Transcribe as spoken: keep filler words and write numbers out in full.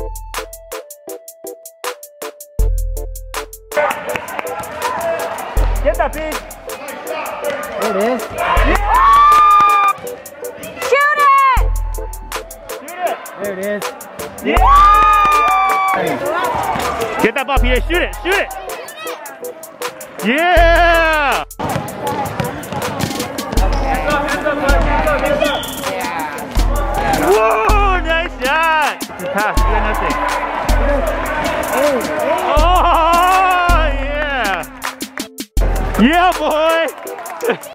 Get that, Pete. There it is. Yeah! Shoot it! Shoot it! There it is. Yeah! Get that ball, Peter. Shoot it. Shoot it. Yeah! Whoa! Nice shot. Good pass. You got nothing. Oh yeah! Yeah, boy!